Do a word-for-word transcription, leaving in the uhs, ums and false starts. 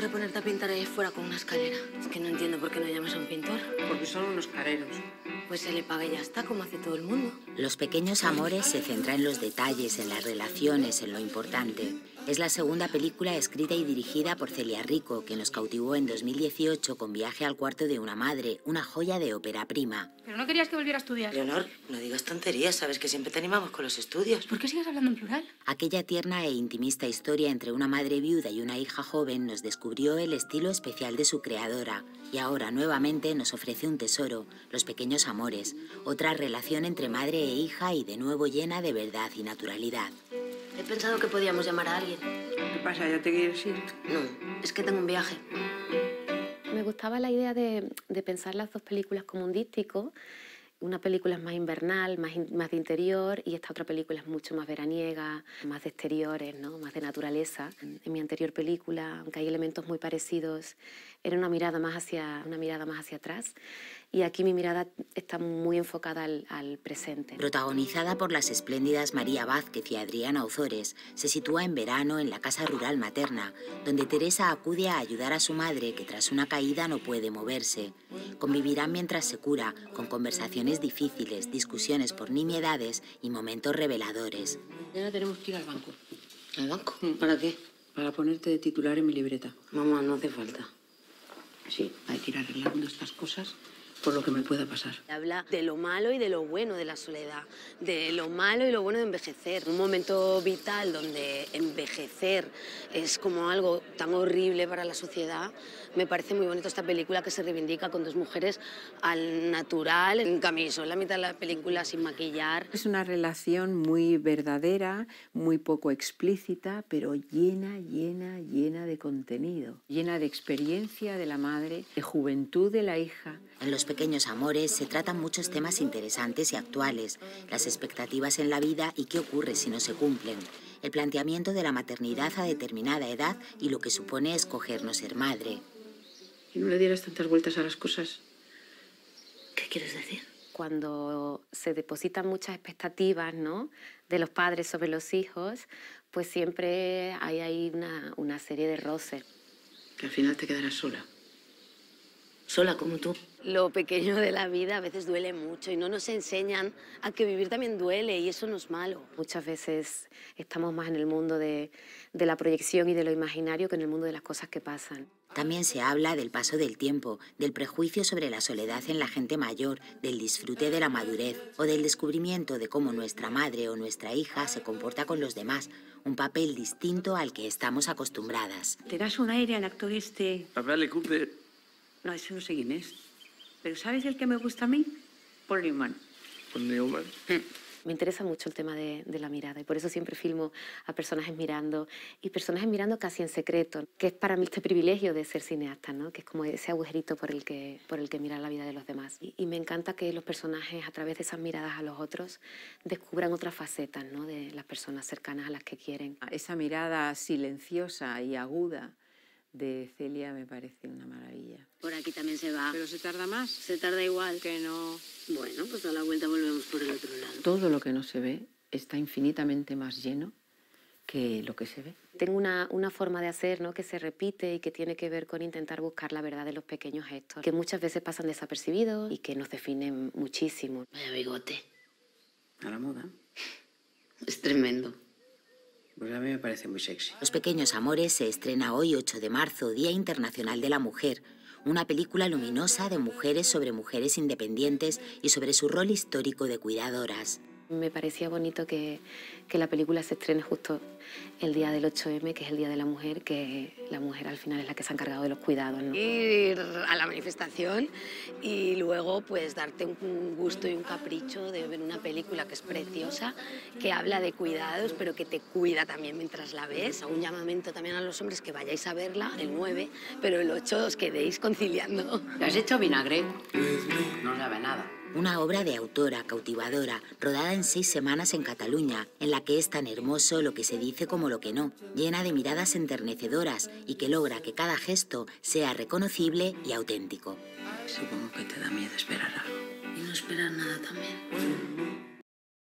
ocurre ponerte a pintar ahí fuera con una escalera? Es que no entiendo por qué no llamas a un pintor. Porque son unos careros. Pues se le paga y ya está, como hace todo el mundo. Los pequeños amores se centra en los detalles, en las relaciones, en lo importante. Es la segunda película escrita y dirigida por Celia Rico, que nos cautivó en dos mil dieciocho con Viaje al cuarto de una madre, una joya de ópera prima. Pero no querías que volviera a estudiar. Leonor, no digas tonterías, sabes que siempre te animamos con los estudios. ¿Por qué sigues hablando en plural? Aquella tierna e intimista historia entre una madre viuda y una hija joven nos descubrió el estilo especial de su creadora y ahora nuevamente nos ofrece un tesoro, Los pequeños amores, otra relación entre madre e hija y de nuevo llena de verdad y naturalidad. He pensado que podíamos llamar a alguien. ¿Qué pasa? ¿Ya te quieres ir? No, es que tengo un viaje. Me gustaba la idea de, de pensar las dos películas como un díptico. Una película es más invernal, más, in, más de interior, y esta otra película es mucho más veraniega, más de exteriores, ¿no? Más de naturaleza. En mi anterior película, aunque hay elementos muy parecidos, era una mirada más hacia, una mirada más hacia atrás. Y aquí mi mirada está muy enfocada al, al presente. Protagonizada por las espléndidas María Vázquez y Adriana Ozores, se sitúa en verano en la casa rural materna, donde Teresa acude a ayudar a su madre que tras una caída no puede moverse. Convivirán mientras se cura, con conversaciones difíciles, discusiones por nimiedades y momentos reveladores. Ahora tenemos que ir al banco. ¿Al banco? ¿Para qué? Para ponerte de titular en mi libreta. Mamá, no hace falta. Sí, hay que ir arreglando estas cosas por lo que me pueda pasar. Habla de lo malo y de lo bueno de la soledad, de lo malo y lo bueno de envejecer. Un momento vital donde envejecer es como algo tan horrible para la sociedad. Me parece muy bonito esta película que se reivindica con dos mujeres al natural, en camisón, la mitad de la película sin maquillar. Es una relación muy verdadera, muy poco explícita, pero llena, llena, llena de contenido. Llena de experiencia de la madre, de juventud de la hija. En Los pequeños amores se tratan muchos temas interesantes y actuales, las expectativas en la vida y qué ocurre si no se cumplen, el planteamiento de la maternidad a determinada edad y lo que supone escoger no ser madre. Y no le dieras tantas vueltas a las cosas. ¿Qué quieres decir? Cuando se depositan muchas expectativas, ¿no?, de los padres sobre los hijos, pues siempre hay ahí una, una serie de roces. Que al final te quedarás sola. Sola como tú. Lo pequeño de la vida a veces duele mucho y no nos enseñan a que vivir también duele y eso no es malo. Muchas veces estamos más en el mundo de, de la proyección y de lo imaginario que en el mundo de las cosas que pasan. También se habla del paso del tiempo, del prejuicio sobre la soledad en la gente mayor, del disfrute de la madurez o del descubrimiento de cómo nuestra madre o nuestra hija se comporta con los demás, un papel distinto al que estamos acostumbradas. ¿Te das un aire al actor este? Bradley Cooper. No, ese no sé quién es. Pero ¿sabes el que me gusta a mí? Paul Newman. Paul Newman. Me interesa mucho el tema de, de la mirada y por eso siempre filmo a personajes mirando y personajes mirando casi en secreto, que es para mí este privilegio de ser cineasta, ¿no?, que es como ese agujerito por el que, por el que mirar la vida de los demás. Y, y me encanta que los personajes, a través de esas miradas a los otros, descubran otras facetas, ¿no?, de las personas cercanas a las que quieren. Esa mirada silenciosa y aguda de Celia me parece una maravilla. Por aquí también se va. ¿Pero se tarda más? Se tarda igual. Que no. Bueno, pues a la vuelta volvemos por el otro lado. Todo lo que no se ve está infinitamente más lleno que lo que se ve. Tengo una, una forma de hacer, ¿no?, que se repite y que tiene que ver con intentar buscar la verdad de los pequeños gestos, que muchas veces pasan desapercibidos y que nos definen muchísimo. Vaya bigote. A la moda. Es tremendo. Pues a mí me parece muy sexy. Los pequeños amores se estrena hoy, ocho de marzo, Día Internacional de la Mujer, una película luminosa de mujeres sobre mujeres independientes y sobre su rol histórico de cuidadoras. Me parecía bonito que, que la película se estrene justo el día del ocho eme, que es el Día de la Mujer, que la mujer al final es la que se ha encargado de los cuidados, ¿no? Ir a la manifestación y luego pues darte un gusto y un capricho de ver una película que es preciosa, que habla de cuidados, pero que te cuida también mientras la ves. Un llamamiento también a los hombres que vayáis a verla, el nueve, pero el ocho os quedéis conciliando. ¿Te has hecho vinagre? No sabe nada. Una obra de autora, cautivadora, rodada en seis semanas en Cataluña, en la que es tan hermoso lo que se dice como lo que no, llena de miradas enternecedoras y que logra que cada gesto sea reconocible y auténtico. Supongo que te da miedo esperar algo. Y no esperar nada también.